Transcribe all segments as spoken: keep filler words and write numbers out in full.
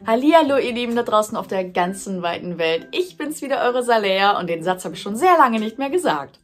Hallihallo ihr Lieben da draußen auf der ganzen weiten Welt. Ich bin's wieder, eure Salea, und den Satz habe ich schon sehr lange nicht mehr gesagt.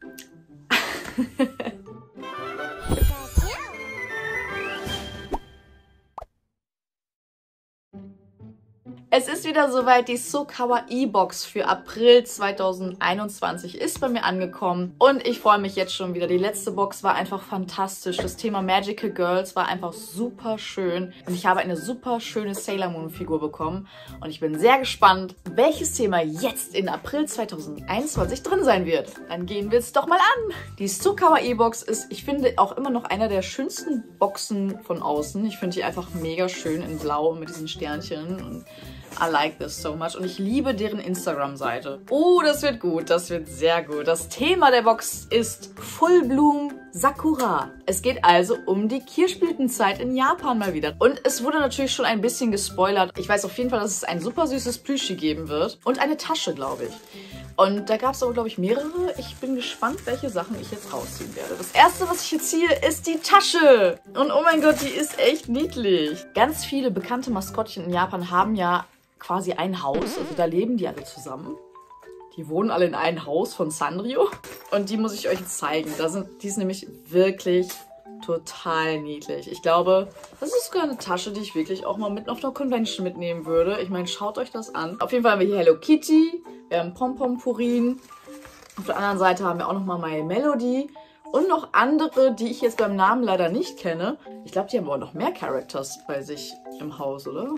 Es ist wieder soweit, die So Kawaii Box für April zweitausendeinundzwanzig ist bei mir angekommen und ich freue mich jetzt schon wieder. Die letzte Box war einfach fantastisch. Das Thema Magical Girls war einfach super schön und ich habe eine super schöne Sailor Moon Figur bekommen und ich bin sehr gespannt, welches Thema jetzt in April zweitausendeinundzwanzig drin sein wird. Dann gehen wir es doch mal an. Die So Kawaii Box ist, ich finde, auch immer noch einer der schönsten Boxen von außen. Ich finde die einfach mega schön in Blau mit diesen Sternchen und I like this so much. Und ich liebe deren Instagram-Seite. Oh, das wird gut. Das wird sehr gut. Das Thema der Box ist Full Bloom Sakura. Es geht also um die Kirschblütenzeit in Japan mal wieder. Und es wurde natürlich schon ein bisschen gespoilert. Ich weiß auf jeden Fall, dass es ein super süßes Plüschi geben wird. Und eine Tasche, glaube ich. Und da gab es aber, glaube ich, mehrere. Ich bin gespannt, welche Sachen ich jetzt rausziehen werde. Das erste, was ich jetzt ziehe, ist die Tasche. Und oh mein Gott, die ist echt niedlich. Ganz viele bekannte Maskottchen in Japan haben ja quasi ein Haus. Also da leben die alle zusammen. Die wohnen alle in einem Haus von Sanrio. Und die muss ich euch jetzt zeigen. Da sind, die ist nämlich wirklich total niedlich. Ich glaube, das ist sogar eine Tasche, die ich wirklich auch mal mit auf einer Convention mitnehmen würde. Ich meine, schaut euch das an. Auf jeden Fall haben wir hier Hello Kitty. Wir haben Pom-Pom-Purin. Auf der anderen Seite haben wir auch nochmal My Melody. Und noch andere, die ich jetzt beim Namen leider nicht kenne. Ich glaube, die haben aber noch mehr Characters bei sich im Haus, oder?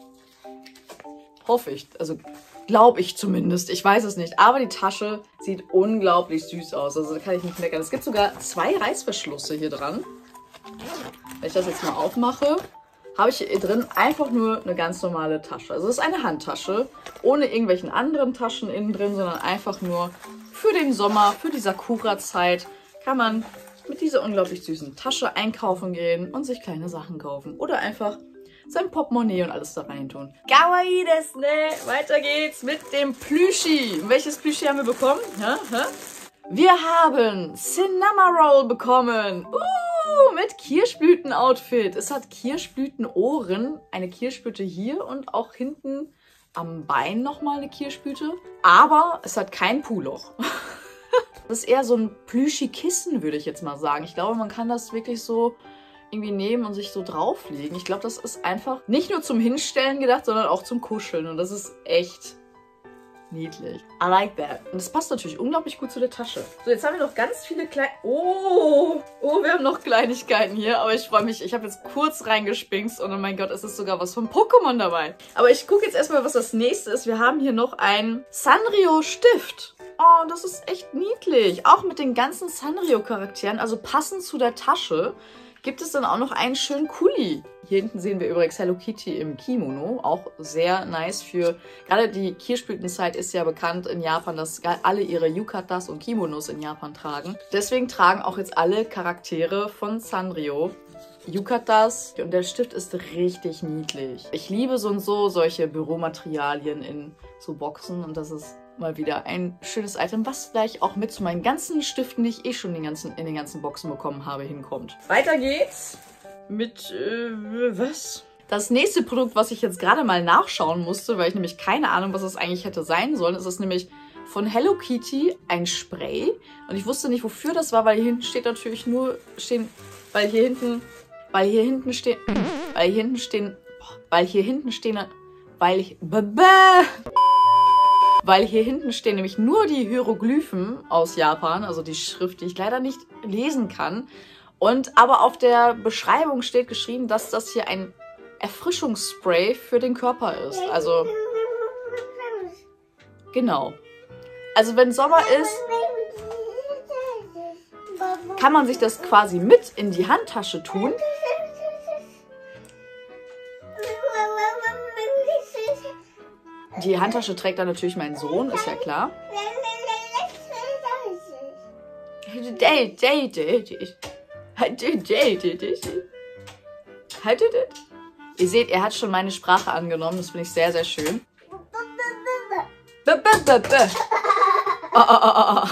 Hoffe ich. Also glaube ich zumindest. Ich weiß es nicht. Aber die Tasche sieht unglaublich süß aus. Also da kann ich nicht meckern. Es gibt sogar zwei Reißverschlüsse hier dran. Wenn ich das jetzt mal aufmache, habe ich hier drin einfach nur eine ganz normale Tasche. Also es ist eine Handtasche, ohne irgendwelchen anderen Taschen innen drin, sondern einfach nur für den Sommer, für die Sakura-Zeit kann man mit dieser unglaublich süßen Tasche einkaufen gehen und sich kleine Sachen kaufen. Oder einfach sein Portemonnaie und alles da rein tun. Kawaii desu ne? Weiter geht's mit dem Plüschi. Welches Plüschi haben wir bekommen? Hä? Hä? Wir haben Cinnamoroll bekommen. Uh, mit Kirschblüten-Outfit. Es hat Kirschblütenohren, eine Kirschblüte hier und auch hinten am Bein nochmal eine Kirschblüte. Aber es hat kein Puloch. Das ist eher so ein Plüschi-Kissen, würde ich jetzt mal sagen. Ich glaube, man kann das wirklich so irgendwie nehmen und sich so drauflegen. Ich glaube, das ist einfach nicht nur zum Hinstellen gedacht, sondern auch zum Kuscheln. Und das ist echt niedlich. I like that. Und das passt natürlich unglaublich gut zu der Tasche. So, jetzt haben wir noch ganz viele kleine... Oh, oh, wir haben noch Kleinigkeiten hier. Aber ich freue mich. Ich habe jetzt kurz reingespinkst und oh mein Gott, es ist sogar was von Pokémon dabei. Aber ich gucke jetzt erstmal, was das nächste ist. Wir haben hier noch einen Sanrio-Stift. Oh, das ist echt niedlich. Auch mit den ganzen Sanrio-Charakteren, also passend zu der Tasche, gibt es dann auch noch einen schönen Kuli. Hier hinten sehen wir übrigens Hello Kitty im Kimono. Auch sehr nice für... Gerade die Kirschblütenzeit ist ja bekannt in Japan, dass alle ihre Yukatas und Kimonos in Japan tragen. Deswegen tragen auch jetzt alle Charaktere von Sanrio Yukatas. Und der Stift ist richtig niedlich. Ich liebe so und so solche Büromaterialien in so Boxen. Und das ist mal wieder ein schönes Item, was gleich auch mit zu meinen ganzen Stiften, die ich eh schon in den ganzen, in den ganzen Boxen bekommen habe, hinkommt. Weiter geht's mit, äh, was? Das nächste Produkt, was ich jetzt gerade mal nachschauen musste, weil ich nämlich keine Ahnung, was es eigentlich hätte sein sollen, ist es nämlich von Hello Kitty ein Spray. Und ich wusste nicht, wofür das war, weil hier hinten steht natürlich nur, stehen, weil hier hinten, weil hier hinten stehen, weil hier hinten stehen, weil hier hinten stehen, weil ich, Weil hier hinten stehen nämlich nur die Hieroglyphen aus Japan, also die Schrift, die ich leider nicht lesen kann. Und aber auf der Beschreibung steht geschrieben, dass das hier ein Erfrischungsspray für den Körper ist. Also, genau. Also wenn Sommer ist, kann man sich das quasi mit in die Handtasche tun. Die Handtasche trägt dann natürlich mein Sohn, ist ja klar. Ihr seht, er hat schon meine Sprache angenommen. Das finde ich sehr, sehr schön. Oh, oh, oh, oh.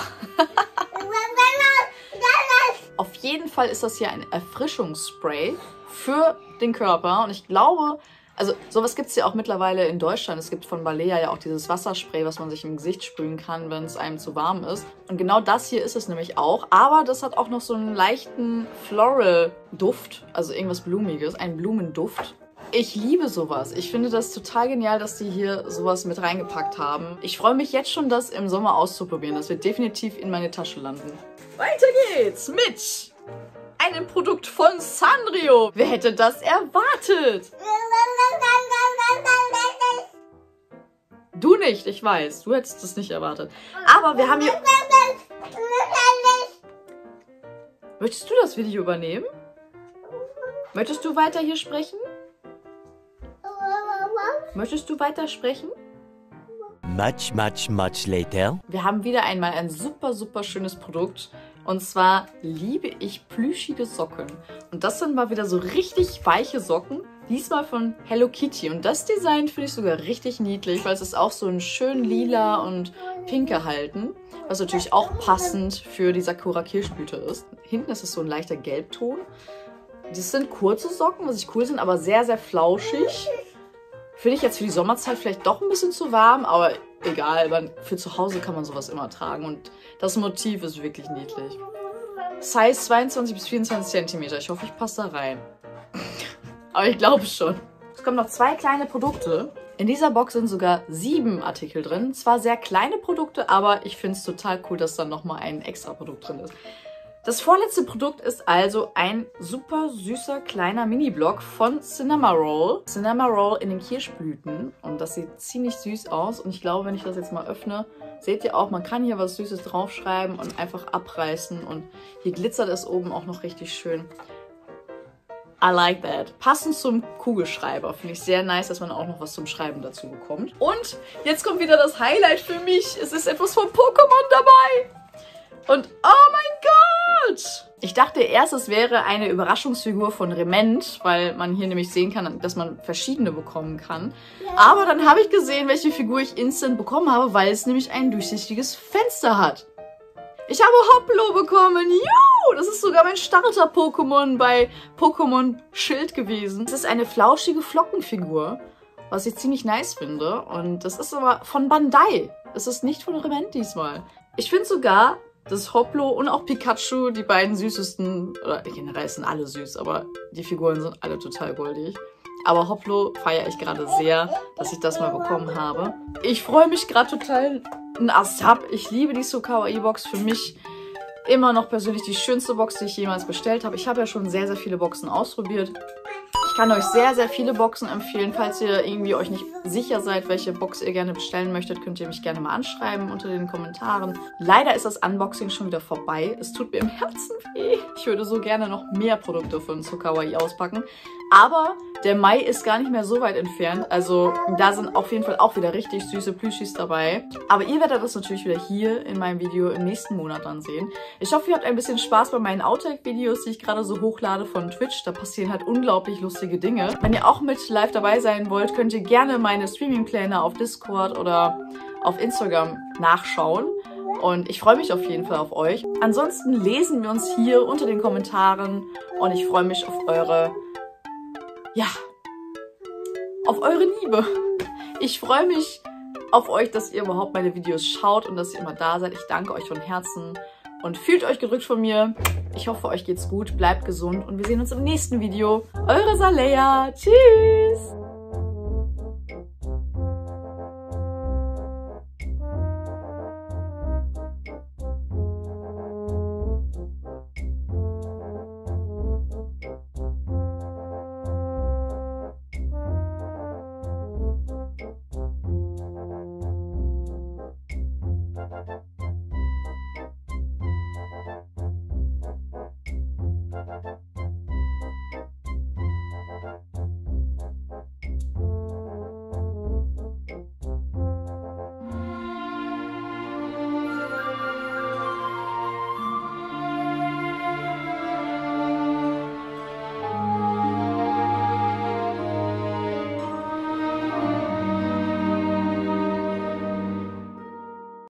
Auf jeden Fall ist das hier ein Erfrischungsspray für den Körper. Und ich glaube, Also sowas gibt es ja auch mittlerweile in Deutschland. Es gibt von Balea ja auch dieses Wasserspray, was man sich im Gesicht sprühen kann, wenn es einem zu warm ist. Und genau das hier ist es nämlich auch. Aber das hat auch noch so einen leichten Floral-Duft, also irgendwas Blumiges, einen Blumenduft. Ich liebe sowas. Ich finde das total genial, dass die hier sowas mit reingepackt haben. Ich freue mich jetzt schon, das im Sommer auszuprobieren. Das wird definitiv in meine Tasche landen. Weiter geht's mit einem Produkt von Sanrio. Wer hätte das erwartet? Du nicht, ich weiß. Du hättest es nicht erwartet. Aber wir haben hier... Möchtest du das Video übernehmen? Möchtest du weiter hier sprechen? Möchtest du weiter sprechen? Much, much, much later. Wir haben wieder einmal ein super, super schönes Produkt. Und zwar liebe ich plüschige Socken. Und das sind mal wieder so richtig weiche Socken. Diesmal von Hello Kitty. Und das Design finde ich sogar richtig niedlich, weil es ist auch so ein schön lila und pink gehalten. Was natürlich auch passend für die Sakura Kirschblüte ist. Hinten ist es so ein leichter Gelbton. Das sind kurze Socken, was ich cool sind, aber sehr, sehr flauschig. Finde ich jetzt für die Sommerzeit vielleicht doch ein bisschen zu warm, aber egal, für zu Hause kann man sowas immer tragen und das Motiv ist wirklich niedlich. Size zweiundzwanzig bis vierundzwanzig Zentimeter. Ich hoffe, ich passe da rein. Aber ich glaube schon. Es kommen noch zwei kleine Produkte. In dieser Box sind sogar sieben Artikel drin. Zwar sehr kleine Produkte, aber ich finde es total cool, dass dann nochmal ein extra Produkt drin ist. Das vorletzte Produkt ist also ein super süßer kleiner Mini-Block von Cinnamoroll. Cinnamoroll in den Kirschblüten. Und das sieht ziemlich süß aus. Und ich glaube, wenn ich das jetzt mal öffne, seht ihr auch, man kann hier was Süßes draufschreiben und einfach abreißen. Und hier glitzert es oben auch noch richtig schön. I like that. Passend zum Kugelschreiber. Finde ich sehr nice, dass man auch noch was zum Schreiben dazu bekommt. Und jetzt kommt wieder das Highlight für mich. Es ist etwas von Pokémon dabei. Und oh mein Gott! Ich dachte erst, es wäre eine Überraschungsfigur von Rement, weil man hier nämlich sehen kann, dass man verschiedene bekommen kann. Aber dann habe ich gesehen, welche Figur ich instant bekommen habe, weil es nämlich ein durchsichtiges Fenster hat. Ich habe Hoplo bekommen. Juhu! Das ist sogar mein Starter-Pokémon bei Pokémon Schild gewesen. Es ist eine flauschige Flockenfigur, was ich ziemlich nice finde. Und das ist aber von Bandai. Es ist nicht von Rement diesmal. Ich finde sogar, dass Hoplo und auch Pikachu die beiden süßesten, oder generell sind alle süß, aber die Figuren sind alle total goldig. Aber Hoplo feiere ich gerade sehr, dass ich das mal bekommen habe. Ich freue mich gerade total ein Asap. Ich liebe die So Kawaii Box. Für mich immer noch persönlich die schönste Box, die ich jemals bestellt habe. Ich habe ja schon sehr, sehr viele Boxen ausprobiert. Ich kann euch sehr, sehr viele Boxen empfehlen. Falls ihr irgendwie euch nicht sicher seid, welche Box ihr gerne bestellen möchtet, könnt ihr mich gerne mal anschreiben unter den Kommentaren. Leider ist das Unboxing schon wieder vorbei. Es tut mir im Herzen weh. Ich würde so gerne noch mehr Produkte von So Kawaii auspacken. Aber der Mai ist gar nicht mehr so weit entfernt. Also da sind auf jeden Fall auch wieder richtig süße Plüschis dabei. Aber ihr werdet das natürlich wieder hier in meinem Video im nächsten Monat dann sehen. Ich hoffe, ihr habt ein bisschen Spaß bei meinen Outtake-Videos, die ich gerade so hochlade von Twitch. Da passieren halt unglaublich lustige Dinge. Wenn ihr auch mit live dabei sein wollt, könnt ihr gerne meine Streaming-Pläne auf Discord oder auf Instagram nachschauen. Und ich freue mich auf jeden Fall auf euch. Ansonsten lesen wir uns hier unter den Kommentaren und ich freue mich auf eure, ja, auf eure Liebe. Ich freue mich auf euch, dass ihr überhaupt meine Videos schaut und dass ihr immer da seid. Ich danke euch von Herzen und fühlt euch gedrückt von mir. Ich hoffe, euch geht's gut, bleibt gesund und wir sehen uns im nächsten Video. Eure Salea. Tschüss!